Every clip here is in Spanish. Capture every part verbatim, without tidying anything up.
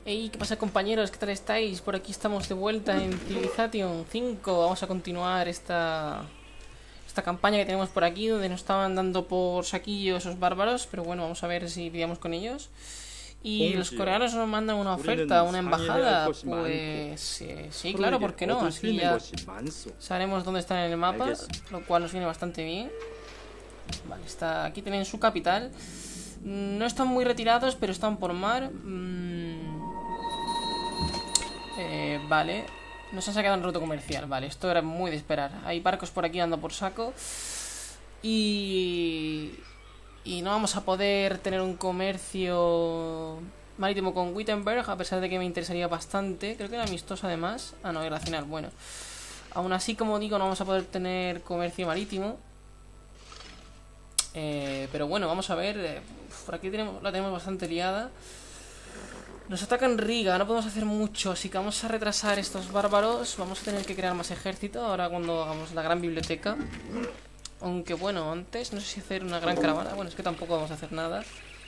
Hey, ¿qué pasa, compañeros? ¿Qué tal estáis? Por aquí estamos de vuelta en Civilization cinco. Vamos a continuar esta esta campaña que tenemos por aquí, donde nos estaban dando por saquillo esos bárbaros. Pero bueno, vamos a ver si lidiamos con ellos. Y los coreanos nos mandan una oferta, una embajada. Pues eh, sí, claro, ¿por qué no? Así ya sabremos dónde están en el mapa, lo cual nos viene bastante bien. Vale, está aquí, tienen su capital. No están muy retirados, pero están por mar. Mm. Eh, vale. Nos han sacado un ruto comercial. Vale, esto era muy de esperar. Hay barcos por aquí dando por saco. Y... Y no vamos a poder tener un comercio marítimo con Wittenberg, a pesar de que me interesaría bastante. Creo que era amistoso además. Ah, no, era final, bueno. Aún así, como digo, no vamos a poder tener comercio marítimo. Eh, pero bueno, vamos a ver. Eh, por aquí tenemos, la tenemos bastante liada. Nos atacan Riga, no podemos hacer mucho, así que vamos a retrasar estos bárbaros. Vamos a tener que crear más ejército ahora cuando hagamos la gran biblioteca. Aunque bueno, antes no sé si hacer una gran caravana. Bueno, es que tampoco vamos a hacer nada.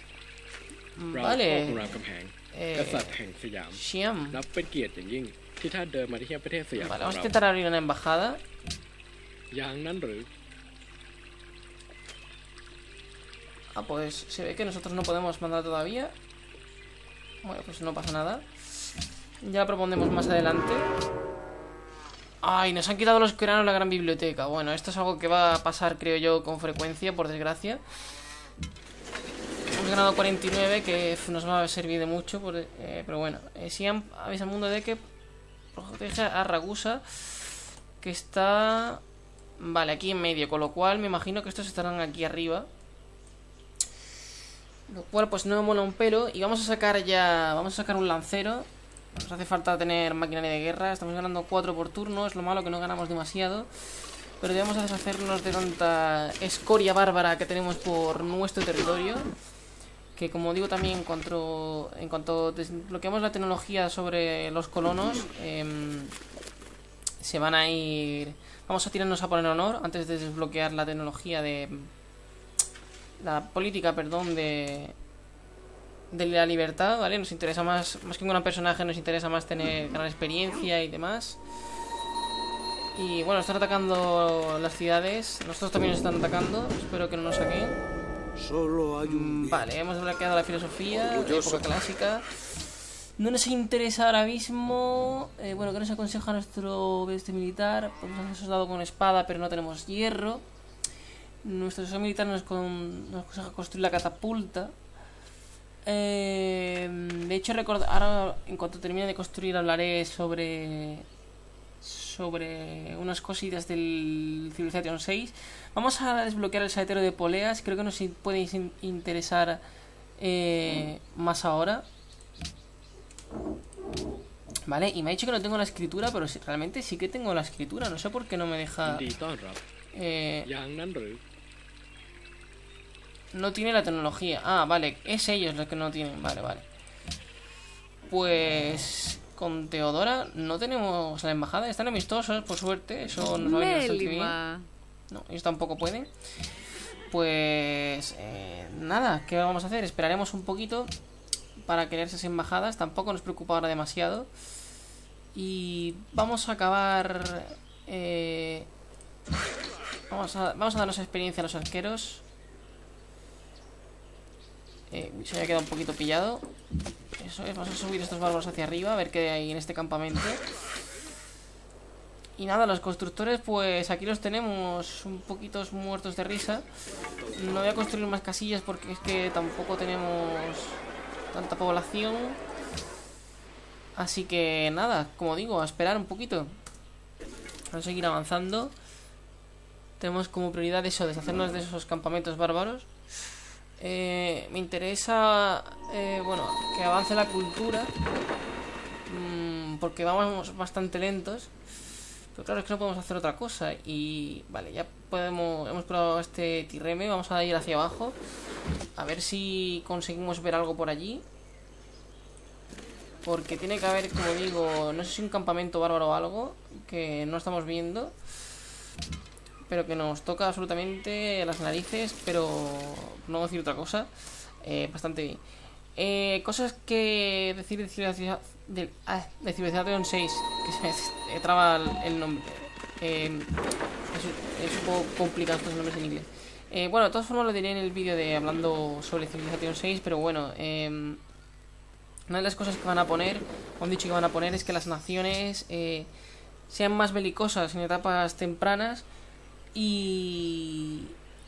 Vale. Eh, Xiam. Vale, vamos a intentar abrir una embajada. Ah, pues se ve que nosotros no podemos mandar todavía. Bueno, pues no pasa nada. Ya propondremos más adelante. Ay, nos han quitado los coreanos la gran biblioteca. Bueno, esto es algo que va a pasar, creo yo, con frecuencia, por desgracia. Hemos ganado cuarenta y nueve, que nos va a servir de mucho, por, eh, pero bueno. Eh, Siam avisa al mundo de que protege a Ragusa, que está... Vale, aquí en medio, con lo cual me imagino que estos estarán aquí arriba. Lo cual pues no me mola un pelo. Y vamos a sacar ya... Vamos a sacar un lancero. Nos hace falta tener maquinaria de guerra. Estamos ganando cuatro por turno. Es lo malo que no ganamos demasiado. Pero debemos deshacernos de tanta escoria bárbara que tenemos por nuestro territorio. Que como digo también, en cuanto, en cuanto desbloqueamos la tecnología sobre los colonos, eh, se van a ir... Vamos a tirarnos a poner honor antes de desbloquear la tecnología de... La política, perdón, de... De la libertad, ¿vale? Nos interesa más, más que un gran personaje, nos interesa más tener gran experiencia y demás. Y bueno, están atacando las ciudades. Nosotros también nos están atacando. Espero que no nos saquen. Solo hay un... Vale, hemos desbloqueado la filosofía, época clásica. No nos interesa ahora mismo. eh, Bueno, ¿qué nos aconseja nuestro este militar? Podemos hacer soldado con espada, pero no tenemos hierro. Nuestro asesor militar nos, con, nos aconseja construir la catapulta. Eh, de hecho, record, ahora en cuanto termine de construir hablaré sobre sobre unas cositas del Civilization seis. Vamos a desbloquear el saetero de poleas. Creo que nos puede interesar eh, más ahora. Vale, y me ha dicho que no tengo la escritura, pero realmente sí que tengo la escritura. No sé por qué no me deja... Eh, no tiene la tecnología. Ah, vale, es ellos los que no tienen. Vale, vale. Pues... Con Teodora no tenemos la embajada. Están amistosos, por suerte. Eso nos va a venir bastante bien. No, ellos tampoco pueden. Pues... Eh, nada, ¿qué vamos a hacer? Esperaremos un poquito para crear esas embajadas. Tampoco nos preocupa ahora demasiado. Y vamos a acabar... Eh, vamos, a, vamos a darnos experiencia a los arqueros. Eh, se había quedado un poquito pillado. Eso es, vamos a subir estos bárbaros hacia arriba, a ver qué hay en este campamento. Y nada, los constructores, pues aquí los tenemos un poquito muertos de risa. No voy a construir más casillas porque es que tampoco tenemos tanta población. Así que nada, como digo, a esperar un poquito. Vamos a seguir avanzando. Tenemos como prioridad eso, deshacernos de esos campamentos bárbaros. Eh, me interesa, eh, bueno, que avance la cultura, mmm, porque vamos bastante lentos. Pero claro, es que no podemos hacer otra cosa. Y vale, ya podemos, hemos probado este Tirreme. Vamos a ir hacia abajo, a ver si conseguimos ver algo por allí. Porque tiene que haber, como digo, no sé si un campamento bárbaro o algo que no estamos viendo, pero que nos toca absolutamente las narices, pero no decir otra cosa. eh, Bastante bien. eh, cosas que decir de Civilización de, ah, de Civilización seis, que se me eh, traba el, el nombre. Eh, es, es un poco complicado estos nombres en inglés. Eh, bueno, de todas formas lo diré en el vídeo de hablando sobre Civilización seis, pero bueno, eh, una de las cosas que van a poner, o han dicho que van a poner, es que las naciones eh, sean más belicosas en etapas tempranas y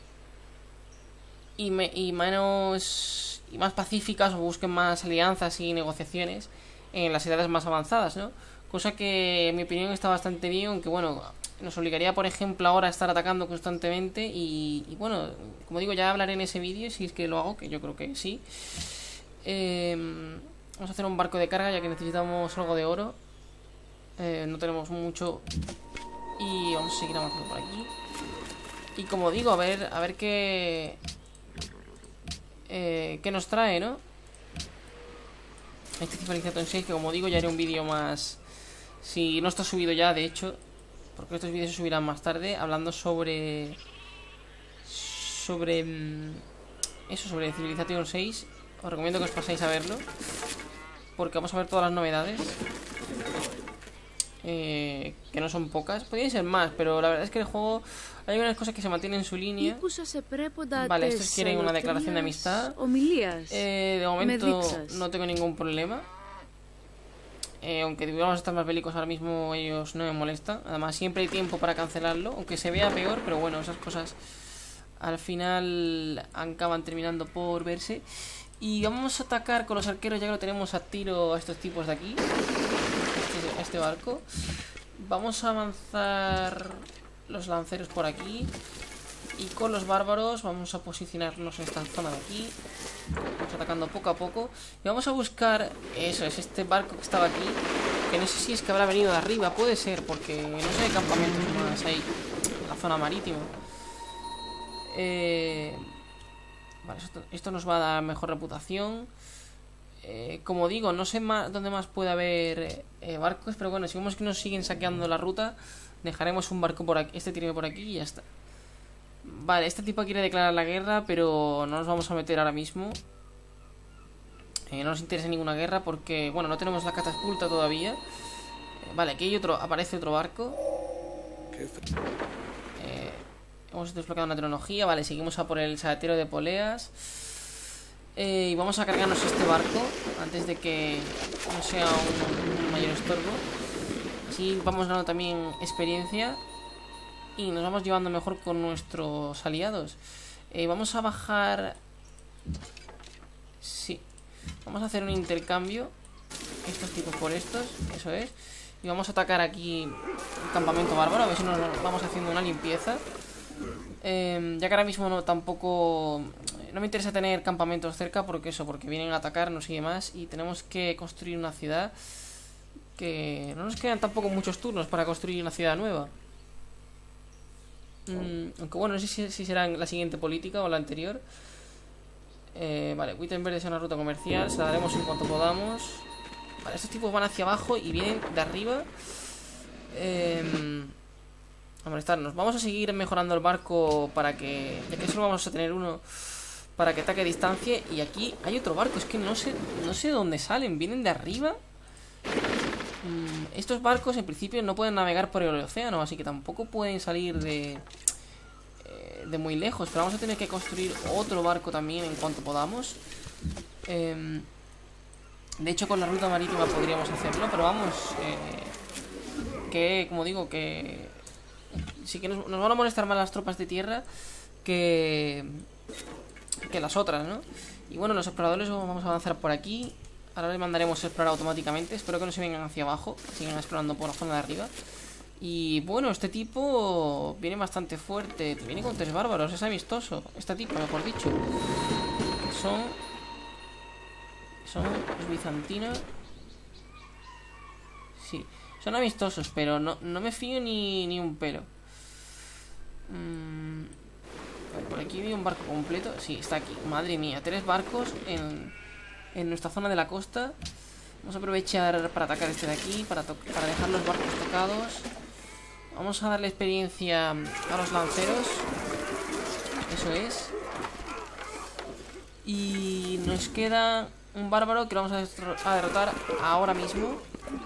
y, me, y menos y más pacíficas, o busquen más alianzas y negociaciones en las edades más avanzadas, ¿no? Cosa que en mi opinión está bastante bien, aunque bueno, nos obligaría por ejemplo ahora a estar atacando constantemente y, y bueno, como digo, ya hablaré en ese vídeo si es que lo hago, que yo creo que sí. eh, Vamos a hacer un barco de carga ya que necesitamos algo de oro. eh, No tenemos mucho. Y vamos a seguir avanzando por aquí. Y como digo, a ver, a ver qué eh, qué nos trae, ¿no? Este Civilización seis, que como digo ya haré un vídeo más. Si no está subido ya, de hecho, porque estos vídeos se subirán más tarde, hablando sobre Sobre Eso, sobre Civilización seis. Os recomiendo que os paséis a verlo, porque vamos a ver todas las novedades, eh, que no son pocas. Podrían ser más, pero la verdad es que el juego hay unas cosas que se mantienen en su línea. Vale, estos quieren una declaración de amistad. eh, De momento no tengo ningún problema, eh, aunque vamos a estar más bélicos ahora mismo, ellos no me molestan. Además siempre hay tiempo para cancelarlo, aunque se vea peor, pero bueno, esas cosas al final acaban terminando por verse. Y vamos a atacar con los arqueros, ya que lo tenemos a tiro a estos tipos de aquí, este, este barco. Vamos a avanzar los lanceros por aquí, y con los bárbaros vamos a posicionarnos en esta zona de aquí. Vamos atacando poco a poco y vamos a buscar, eso es, este barco que estaba aquí, que no sé si es que habrá venido de arriba, puede ser, porque no sé de campamentos más ahí en la zona marítima. Eh... Vale, esto, esto nos va a dar mejor reputación. eh, Como digo, no sé más dónde más puede haber eh, barcos, pero bueno, si vemos que nos siguen saqueando la ruta, dejaremos un barco por aquí. Este tiene por aquí y ya está. Vale, este tipo quiere declarar la guerra, pero no nos vamos a meter ahora mismo. eh, No nos interesa ninguna guerra porque, bueno, no tenemos la catapulta todavía. eh, Vale, aquí hay otro, aparece otro barco. Eh... Hemos desbloqueado una tecnología. Vale, seguimos a por el saetero de poleas. eh, Y vamos a cargarnos este barco antes de que no sea un, un mayor estorbo. Así vamos ganando también experiencia y nos vamos llevando mejor con nuestros aliados. eh, Vamos a bajar. Sí, vamos a hacer un intercambio, estos tipos por estos, eso es. Y vamos a atacar aquí el campamento bárbaro, a ver si nos vamos haciendo una limpieza. Eh, ya que ahora mismo no tampoco no me interesa tener campamentos cerca, porque eso, porque vienen a atacarnos y demás, y tenemos que construir una ciudad, que no nos quedan tampoco muchos turnos para construir una ciudad nueva. mm, Aunque bueno, no sé si, si será la siguiente política o la anterior. eh, Vale, Wittenberg es una ruta comercial, se la daremos en cuanto podamos. Vale, estos tipos van hacia abajo y vienen de arriba eh, a molestarnos. Vamos a seguir mejorando el barco para que, ya que solo vamos a tener uno, para que ataque a distancia. Y aquí hay otro barco, es que no sé no sé de dónde salen, vienen de arriba. mm, Estos barcos en principio no pueden navegar por el océano, así que tampoco pueden salir de eh, de muy lejos. Pero vamos a tener que construir otro barco también en cuanto podamos. eh, De hecho con la ruta marítima podríamos hacerlo, pero vamos, eh, que como digo, que sí que nos, nos van a molestar más las tropas de tierra que, que las otras, ¿no? Y bueno, los exploradores vamos a avanzar por aquí. Ahora les mandaremos a explorar automáticamente. Espero que no se vengan hacia abajo, sigan explorando por la zona de arriba. Y bueno, este tipo viene bastante fuerte. Viene con tres bárbaros, es amistoso. Este tipo, mejor dicho. Son Son los bizantinos. Sí, son amistosos, pero no, no me fío ni, ni un pelo. mm, vale, por aquí vi un barco completo. Sí, está aquí, madre mía, tres barcos en, en nuestra zona de la costa. Vamos a aprovechar para atacar este de aquí, Para, para dejar los barcos tocados. Vamos a darle experiencia a los lanceros. Eso es. Y nos queda un bárbaro que lo vamos a, a derrotar ahora mismo.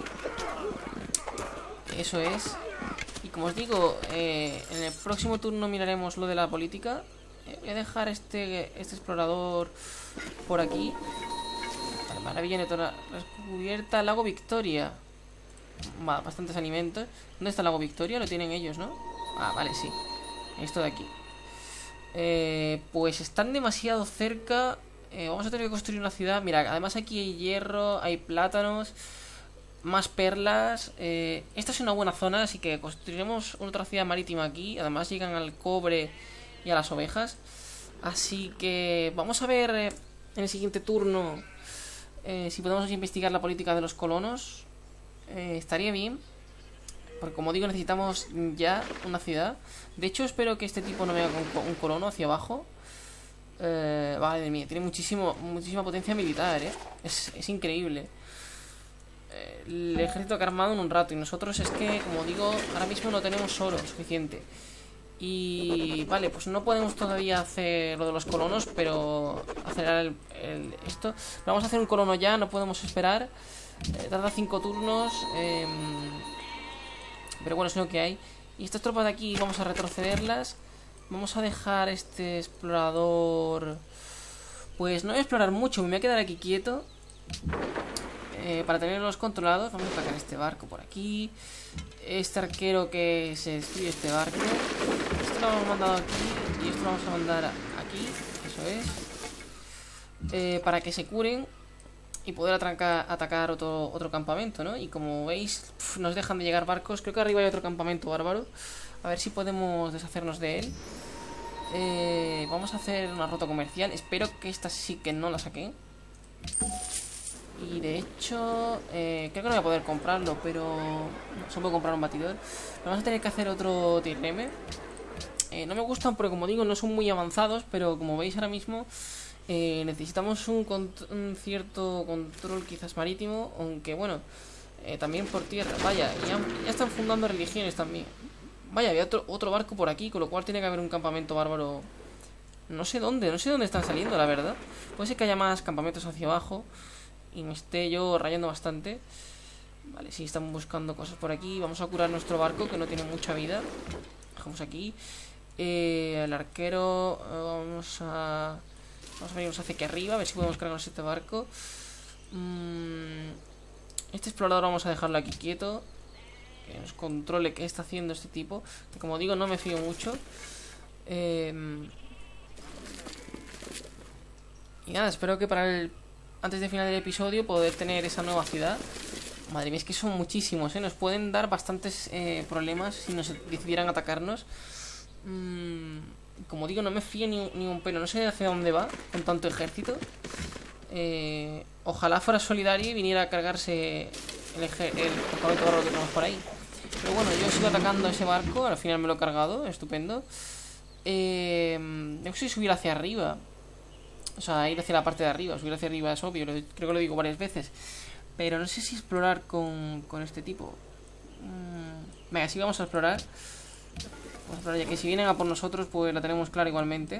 Eso es. Y como os digo, eh, en el próximo turno miraremos lo de la política. eh, Voy a dejar este, este explorador por aquí. Vale, maravilla toda descubierta. Lago Victoria. Va, bastantes alimentos. ¿Dónde está el lago Victoria? Lo tienen ellos, ¿no? Ah, vale, sí. Esto de aquí. Eh, pues están demasiado cerca. eh, Vamos a tener que construir una ciudad. Mira, además aquí hay hierro, hay plátanos, más perlas. eh, Esta es una buena zona, así que construiremos otra ciudad marítima aquí. Además llegan al cobre y a las ovejas. Así que vamos a ver eh, en el siguiente turno eh, si podemos investigar la política de los colonos. eh, Estaría bien, porque como digo, necesitamos ya una ciudad. De hecho, espero que este tipo no me haga un, un colono hacia abajo. eh, Vale, mía, tiene muchísimo, muchísima potencia militar, ¿eh? Es, es increíble. eh, El ejército que ha armado en un rato. Y nosotros es que, como digo, ahora mismo no tenemos oro suficiente. Y vale, pues no podemos todavía hacer lo de los colonos, pero acelerar el, el, esto. Vamos a hacer un colono ya, no podemos esperar. eh, Tarda cinco turnos. eh, Pero bueno, es lo que hay. Y estas tropas de aquí vamos a retrocederlas. Vamos a dejar este explorador. Pues no voy a explorar mucho, me voy a quedar aquí quieto. eh, Para tenerlos controlados. Vamos a atacar este barco por aquí. Este arquero que se destruye este barco. Esto lo hemos mandado aquí. Y esto lo vamos a mandar aquí. Eso es. eh, Para que se curen y poder atrancar, atacar otro, otro campamento, ¿no? Y como veis, pf, nos dejan de llegar barcos. Creo que arriba hay otro campamento bárbaro. A ver si podemos deshacernos de él. eh, Vamos a hacer una ruta comercial. Espero que esta sí que no la saqué. Y de hecho eh, creo que no voy a poder comprarlo, pero no, solo puedo comprar un batidor. Vamos a tener que hacer otro tirreme. eh, No me gustan porque, como digo, no son muy avanzados. Pero como veis ahora mismo Eh, necesitamos un, un cierto control quizás marítimo. Aunque bueno, eh, también por tierra. Vaya, ya, ya están fundando religiones también. Vaya, había otro, otro barco por aquí, con lo cual tiene que haber un campamento bárbaro. No sé dónde, no sé dónde están saliendo, la verdad. Puede ser que haya más campamentos hacia abajo y me esté yo rayando bastante. Vale, sí, están buscando cosas por aquí. Vamos a curar nuestro barco, que no tiene mucha vida. Dejamos aquí eh, el arquero. eh, Vamos a... Vamos a venirnos hacia aquí arriba, a ver si podemos cargarnos este barco. mm, Este explorador vamos a dejarlo aquí quieto, que nos controle qué está haciendo este tipo, que como digo no me fío mucho. eh, Y nada, espero que para el antes de final del episodio poder tener esa nueva ciudad. Madre mía, es que son muchísimos, ¿eh? Nos pueden dar bastantes eh, problemas si nos decidieran atacarnos. Mmm Como digo, no me fío ni, ni un pelo. No sé hacia dónde va con tanto ejército. eh, Ojalá fuera solidario y viniera a cargarse el, el campamento bárbaro que tenemos por ahí. Pero bueno, yo sigo atacando ese barco. Al final me lo he cargado, estupendo. eh, No sé si subir hacia arriba. O sea, ir hacia la parte de arriba. Subir hacia arriba es obvio, lo, creo que lo digo varias veces. Pero no sé si explorar con, con este tipo. mm, Venga, sí, vamos a explorar. Vamos a explorar, ya que si vienen a por nosotros, pues la tenemos clara igualmente.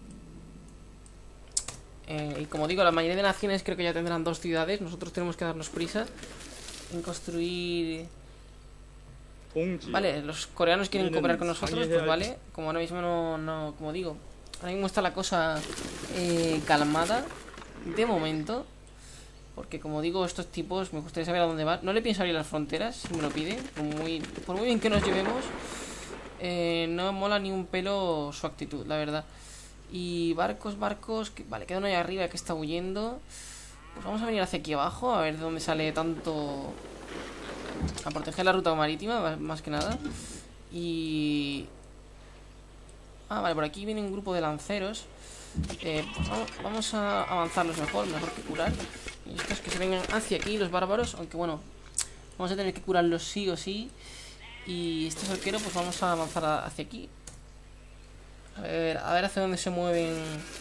eh, Y como digo, la mayoría de naciones creo que ya tendrán dos ciudades. Nosotros tenemos que darnos prisa en construir. Vale, los coreanos quieren cooperar con nosotros, pues vale. Como ahora mismo no, no como digo, ahora mismo está la cosa eh, calmada de momento. Porque como digo, estos tipos me gustaría saber a dónde van. No le pienso abrir las fronteras, si me lo piden. Por muy, por muy bien que nos llevemos, eh, no me mola ni un pelo su actitud, la verdad. Y barcos, barcos que, vale, queda uno ahí arriba que está huyendo. Pues vamos a venir hacia aquí abajo, a ver de dónde sale tanto. A proteger la ruta marítima, más que nada. Y... Ah, vale, por aquí viene un grupo de lanceros. eh, pues vamos, vamos a avanzarlos mejor, mejor que curar. Y estos que se vengan hacia aquí, los bárbaros. Aunque bueno, vamos a tener que curarlos sí o sí. Y estos arqueros pues vamos a avanzar hacia aquí. A ver, a ver hacia dónde se mueven.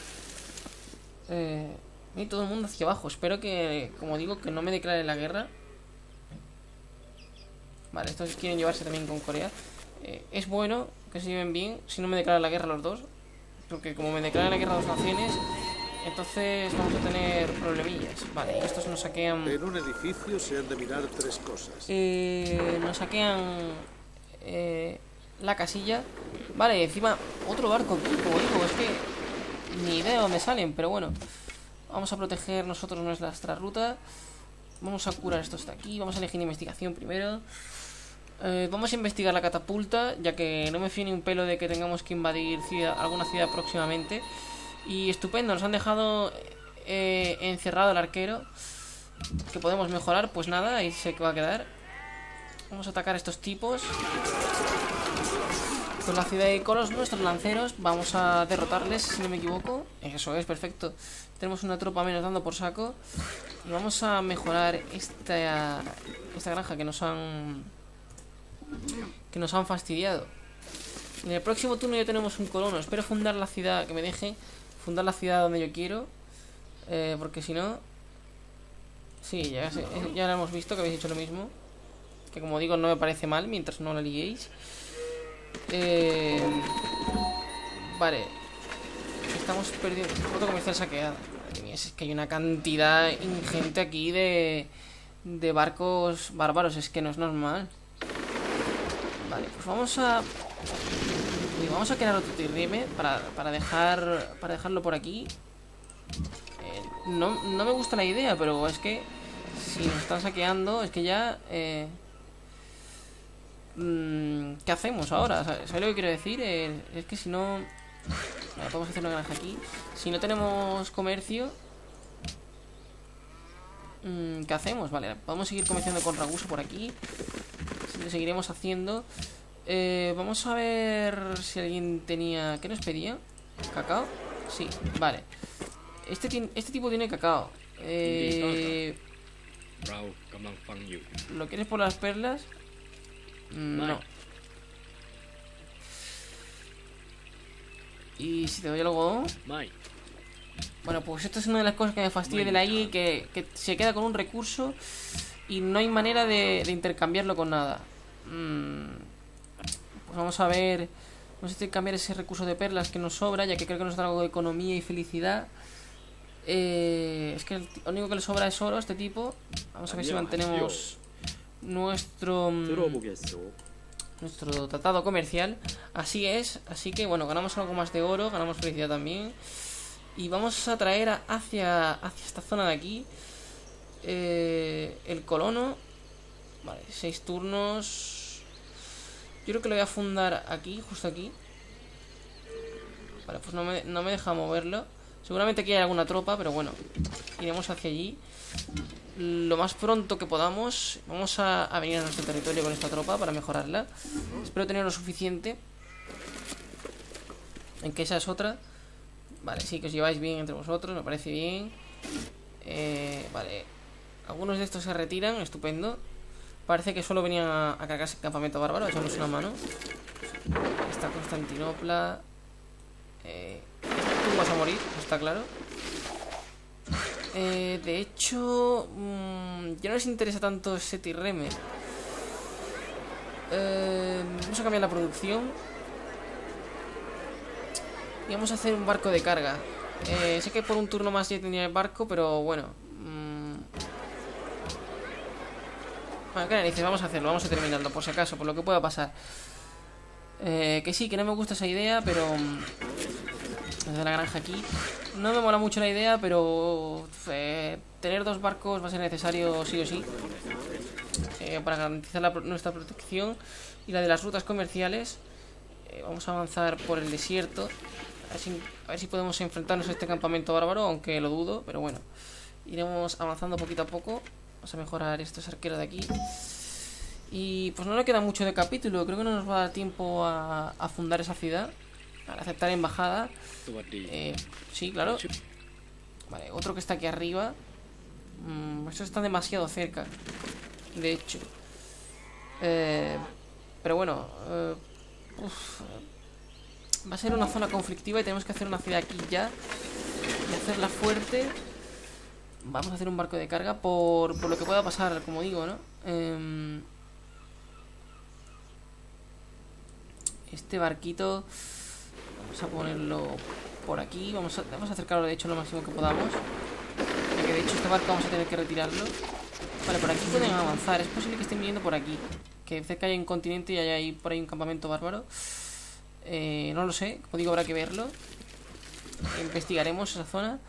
Eh, y todo el mundo hacia abajo. Espero que, como digo, que no me declare la guerra. Vale, estos quieren llevarse también con Corea. eh, Es bueno que se lleven bien si no me declaran la guerra los dos. Porque como me declaran la guerra dos naciones, entonces vamos a tener problemillas. Vale, y estos nos saquean... En un edificio se han de mirar tres cosas. Eh, nos saquean eh, la casilla. Vale, encima otro barco aquí, como digo, es que ni idea de dónde salen, pero bueno. Vamos a proteger nosotros nuestra ruta. Vamos a curar esto hasta aquí. Vamos a elegir investigación primero. Eh, vamos a investigar la catapulta, ya que no me fío ni un pelo de que tengamos que invadir ciudad, alguna ciudad próximamente. Y estupendo, nos han dejado eh, encerrado el arquero, que podemos mejorar. Pues nada, ahí se va a quedar. Vamos a atacar a estos tipos. Pues la ciudad de Colos, nuestros lanceros, vamos a derrotarles, si no me equivoco. Eso es, perfecto. Tenemos una tropa menos dando por saco. Y vamos a mejorar esta, esta granja que nos han que nos han fastidiado. En el próximo turno ya tenemos un colono. Espero fundar la ciudad, que me deje fundar la ciudad donde yo quiero, eh, porque si no... Sí, ya, sé, ya lo hemos visto que habéis hecho lo mismo. Que como digo, no me parece mal mientras no la liéis. Eh, vale. Estamos perdiendo. Foto comercial saqueada. Madre mía, es que hay una cantidad ingente aquí de de barcos bárbaros. Es que no es normal. Vale, pues vamos a vamos a crear otro trireme para, para dejar para dejarlo por aquí. eh, no, no me gusta la idea, pero es que si nos están saqueando, es que ya eh, ¿qué hacemos ahora? ¿Sabes lo que quiero decir? Eh, es que si no... Vale, podemos hacer una granja aquí. Si no tenemos comercio, ¿qué hacemos? Vale, podemos seguir comerciando con Ragusa por aquí. Lo seguiremos haciendo. eh, Vamos a ver si alguien tenía... ¿Qué nos pedía? ¿Cacao? Sí, vale. Este, tiene, este tipo tiene cacao. Eh, ¿Lo quieres por las perlas? No. ¿Y si te doy algodón? Bueno, pues esto es una de las cosas que me fastidia de la I A, que, que se queda con un recurso y no hay manera de, de intercambiarlo con nada. mm, Pues vamos a ver. Vamos a intercambiar ese recurso de perlas que nos sobra, ya que creo que nos da algo de economía y felicidad. eh, Es que el lo único que le sobra es oro a este tipo. Vamos a ver si mantenemos nuestro nuestro tratado comercial. Así es, así que bueno, ganamos algo más de oro, ganamos felicidad también. Y vamos a traer a, hacia, hacia esta zona de aquí eh, el colono. Vale, seis turnos. Yo creo que lo voy a fundar aquí, justo aquí. Vale, pues no me, no me deja moverlo. Seguramente aquí hay alguna tropa, pero bueno, iremos hacia allí lo más pronto que podamos. Vamos a, a venir a nuestro territorio con esta tropa para mejorarla. Espero tener lo suficiente. En que esa es otra. Vale, sí, que os lleváis bien entre vosotros, me parece bien. eh, Vale. Algunos de estos se retiran, estupendo. Parece que solo venían a, a cargarse el campamento bárbaro. Echamos una mano. Está Constantinopla. eh, Tú vas a morir, está claro. Eh, de hecho, mmm, ya no les interesa tanto ese tirreme. Eh, vamos a cambiar la producción y vamos a hacer un barco de carga. eh, Sé que por un turno más ya tendría el barco, pero bueno. mmm... Bueno, ¿qué narices? Vamos a hacerlo, vamos a terminarlo, por si acaso, por lo que pueda pasar. eh, Que sí, que no me gusta esa idea, pero... Desde la granja aquí no me mola mucho la idea, pero eh, tener dos barcos va a ser necesario sí o sí, eh, para garantizar la, nuestra protección y la de las rutas comerciales. eh, Vamos a avanzar por el desierto, a ver, si, a ver si podemos enfrentarnos a este campamento bárbaro, aunque lo dudo, pero bueno, iremos avanzando poquito a poco. Vamos a mejorar estos arqueros de aquí. Y pues no le queda mucho de capítulo. Creo que no nos va a dar tiempo a, a fundar esa ciudad, al aceptar embajada. eh, Sí, claro. Vale, otro que está aquí arriba. mm, Estos están demasiado cerca, de hecho. eh, Pero bueno, eh, uf, va a ser una zona conflictiva y tenemos que hacer una ciudad aquí ya y hacerla fuerte. Vamos a hacer un barco de carga por, por lo que pueda pasar, como digo, ¿no? Eh, este barquito vamos a ponerlo por aquí. Vamos a, vamos a acercarlo de hecho lo máximo que podamos. Porque de hecho este barco vamos a tener que retirarlo. Vale, por aquí pueden avanzar. Es posible que estén viniendo por aquí. Que cerca hay un continente y hay ahí por ahí un campamento bárbaro. Eh, no lo sé, como digo, habrá que verlo. Investigaremos esa zona.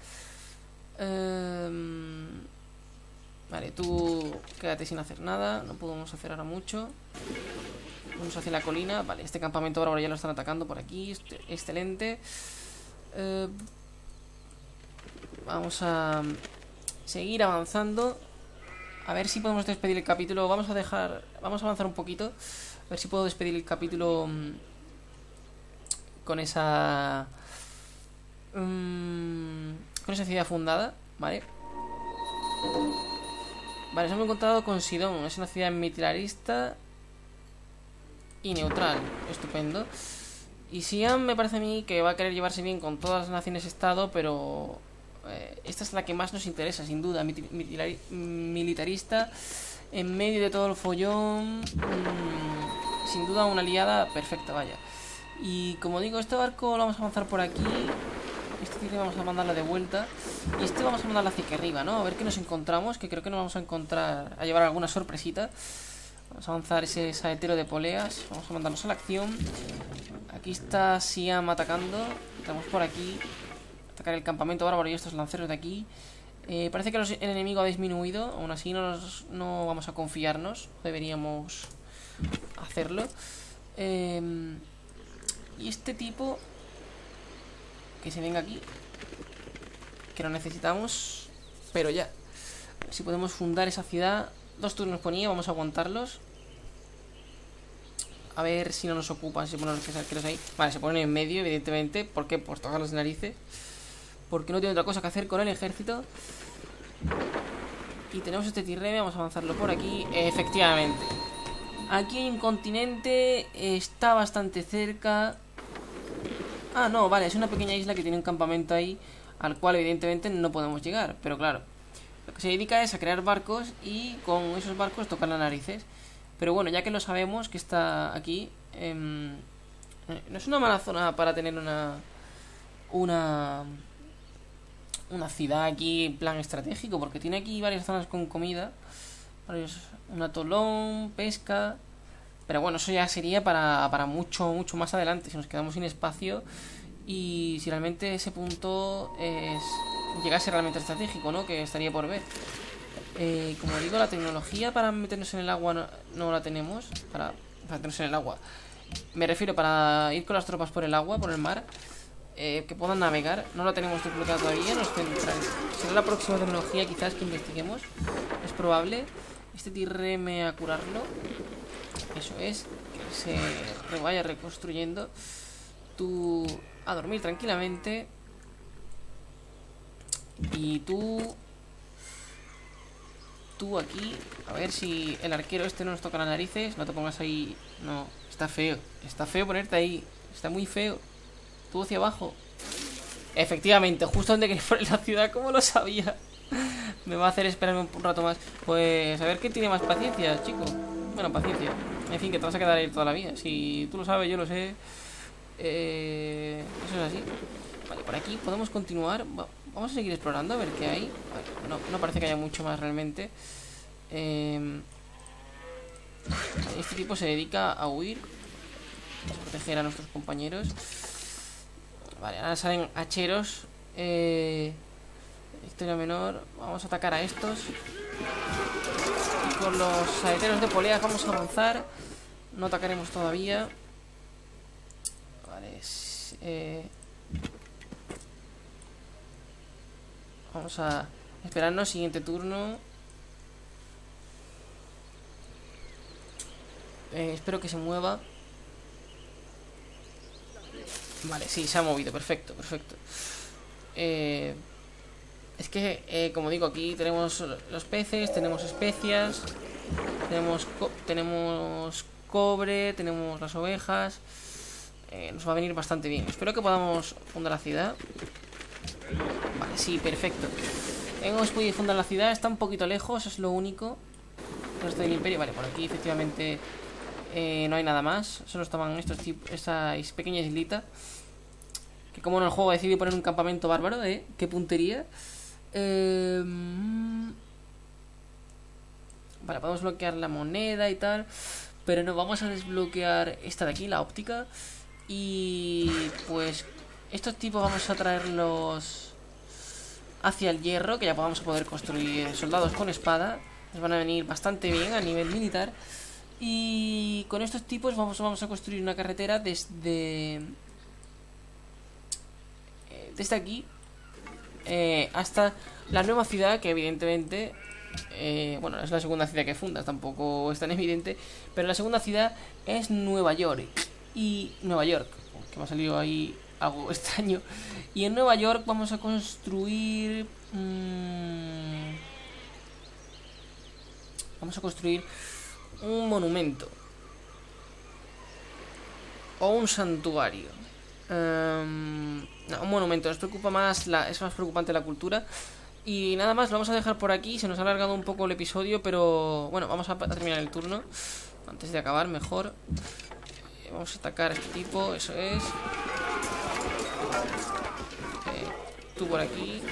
eh, Vale, tú quédate sin hacer nada. No podemos hacer ahora mucho. Vamos hacia la colina. Vale, este campamento bárbaro ya lo están atacando por aquí. Excelente. eh, Vamos a seguir avanzando. A ver si podemos despedir el capítulo. Vamos a dejar... Vamos a avanzar un poquito. A ver si puedo despedir el capítulo con esa... Um, con esa ciudad fundada. Vale. Vale, nos hemos encontrado con Sidón. Es una ciudad militarista y neutral. Estupendo. Y Siam me parece a mí que va a querer llevarse bien con todas las naciones-estado, pero... Eh, esta es la que más nos interesa, sin duda. Militarista, en medio de todo el follón. Mmm, sin duda una aliada perfecta, vaya. Y como digo, este barco lo vamos a avanzar por aquí. Este tiene vamos a mandarlo de vuelta. Y este vamos a mandarlo hacia aquí arriba, ¿no? A ver qué nos encontramos, que creo que nos vamos a encontrar, a llevar alguna sorpresita. Vamos a avanzar ese saetero de poleas. Vamos a mandarnos a la acción. Aquí está Siam atacando. Estamos por aquí. Atacar el campamento bárbaro y estos lanceros de aquí. eh, Parece que los, el enemigo ha disminuido. Aún así no, nos, no vamos a confiarnos. Deberíamos hacerlo. eh, Y este tipo que se venga aquí, que lo necesitamos, pero ya. A ver si podemos fundar esa ciudad. Dos turnos ponía, vamos a aguantarlos. A ver si no nos ocupan. Si se ponen los arqueros ahí. Vale, se ponen en medio, evidentemente. ¿Por qué? Por tocar las narices. Porque no tiene otra cosa que hacer con el ejército. Y tenemos este tirreme, vamos a avanzarlo por aquí. Efectivamente. Aquí hay un continente. Está bastante cerca. Ah, no, vale, es una pequeña isla que tiene un campamento ahí, al cual evidentemente no podemos llegar. Pero claro, lo que se dedica es a crear barcos y con esos barcos tocar las narices. Pero bueno, ya que lo sabemos que está aquí, eh, no es una mala zona para tener una Una Una ciudad aquí en plan estratégico, porque tiene aquí varias zonas con comida, varios, un atolón, pesca. Pero bueno, eso ya sería para, para mucho, mucho más adelante, si nos quedamos sin espacio y si realmente ese punto es, llegase realmente estratégico, ¿no? Que estaría por ver. Eh, como digo, la tecnología para meternos en el agua no, no la tenemos. Para, para meternos en el agua. Me refiero para ir con las tropas por el agua, por el mar. Eh, que puedan navegar. No la tenemos desbloqueada todavía. Nos tendrá, será la próxima tecnología quizás que investiguemos. Es probable. Este tirreme a curarlo. Eso es. Que se vaya reconstruyendo. Tú a dormir tranquilamente. Y tú... Tú aquí. A ver si el arquero este no nos toca las narices. No te pongas ahí. No, está feo. Está feo ponerte ahí. Está muy feo. Tú hacia abajo. Efectivamente, justo donde quería poner la ciudad. ¿Cómo lo sabía? Me va a hacer esperarme un rato más. Pues a ver quién tiene más paciencia, chico. Bueno, paciencia. En fin, que te vas a quedar ahí toda la vida. Si tú lo sabes, yo lo sé. eh, Eso es así. Vale, por aquí podemos continuar. Vamos a seguir explorando a ver qué hay. Vale, no, no parece que haya mucho más realmente. eh, Este tipo se dedica a huir, a proteger a nuestros compañeros. Vale, ahora salen hacheros. eh, Historia menor. Vamos a atacar a estos. Y con los saeteros de poleas vamos a avanzar. No atacaremos todavía. Vale. Eh, vamos a esperarnos. Siguiente turno. Eh, espero que se mueva. Vale, sí, se ha movido. Perfecto, perfecto. Eh... Es que, eh, como digo, aquí tenemos los peces, tenemos especias, tenemos, co tenemos cobre, tenemos las ovejas. eh, Nos va a venir bastante bien. Espero que podamos fundar la ciudad. Vale, sí, perfecto. Hemos podido fundar la ciudad, está un poquito lejos, es lo único. El resto del imperio, vale, por aquí efectivamente eh, no hay nada más. Solo estaban estos estas pequeñas islitas Que como en el juego decidí poner un campamento bárbaro, ¿eh? Qué puntería. Eh... Vale, podemos bloquear la moneda y tal. Pero no, vamos a desbloquear esta de aquí, la óptica. Y pues estos tipos vamos a traerlos hacia el hierro, que ya vamos a poder construir soldados con espada. Nos van a venir bastante bien a nivel militar. Y con estos tipos vamos, vamos a construir una carretera desde eh, desde aquí eh, hasta la nueva ciudad, que evidentemente eh, bueno, es la segunda ciudad que fundas, tampoco es tan evidente, pero la segunda ciudad es Nueva York. Y Nueva York, que me ha salido ahí algo extraño. Y en Nueva York vamos a construir mmm, vamos a construir un monumento o un santuario. Um, no, un monumento. Nos preocupa más la, es más preocupante la cultura. Y nada más, lo vamos a dejar por aquí. Se nos ha alargado un poco el episodio, pero bueno, vamos a, a terminar el turno antes de acabar mejor. eh, Vamos a atacar a este tipo, eso es. eh, Tú por aquí.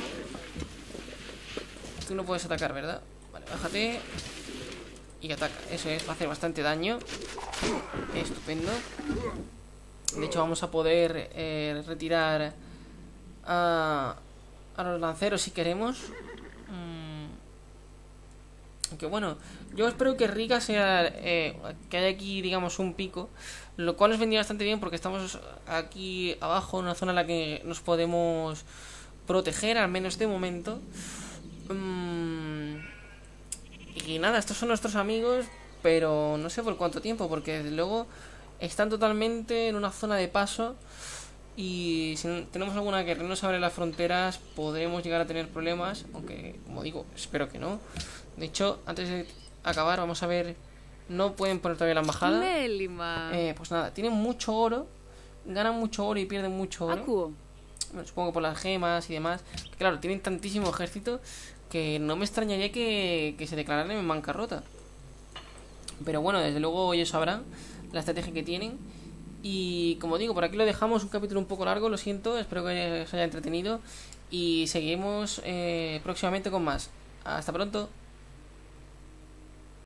Tú no puedes atacar, ¿verdad? Vale, bájate y ataca, eso es, va a hacer bastante daño. Estupendo. De hecho vamos a poder eh, retirar a, a los lanceros si queremos. mm. Aunque bueno, yo espero que Riga sea eh, que haya aquí, digamos, un pico, lo cual nos vendría bastante bien porque estamos aquí abajo en una zona en la que nos podemos proteger, al menos de momento. mm. Y nada, estos son nuestros amigos, pero no sé por cuánto tiempo, porque desde luego están totalmente en una zona de paso. Y si tenemos alguna que no nos abre las fronteras, podremos llegar a tener problemas. Aunque, como digo, espero que no. De hecho, antes de acabar, vamos a ver. No pueden poner todavía la embajada. Eh, pues nada, tienen mucho oro. Ganan mucho oro y pierden mucho oro. Bueno, supongo que por las gemas y demás. Claro, tienen tantísimo ejército que no me extrañaría que, que se declararan en bancarrota. Pero bueno, desde luego ellos sabrán la estrategia que tienen. Y como digo, por aquí lo dejamos, un capítulo un poco largo, lo siento. Espero que os haya entretenido. Y seguimos eh, próximamente con más. Hasta pronto.